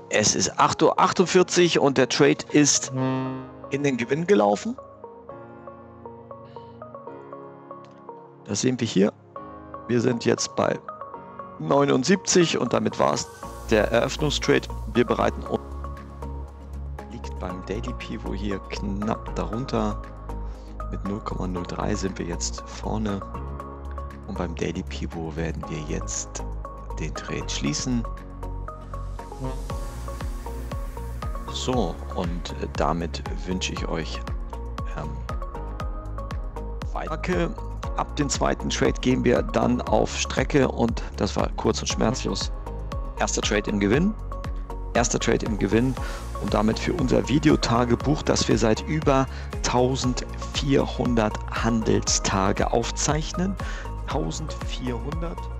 Es ist 8:48 Uhr und der Trade ist in den Gewinn gelaufen. Das sehen wir hier. Wir sind jetzt bei 79 und damit war es der Eröffnungstrade. Wir bereiten uns. Liegt beim Daily Pivot hier knapp darunter. Mit 0,03 sind wir jetzt vorne. Und beim Daily Pivot werden wir jetzt den Trade schließen. So, und damit wünsche ich euch weiter. Ab dem zweiten Trade gehen wir dann auf Strecke und das war kurz und schmerzlos. Erster Trade im Gewinn. Erster Trade im Gewinn und damit für unser Videotagebuch, das wir seit über 1400 Handelstage aufzeichnen. 1400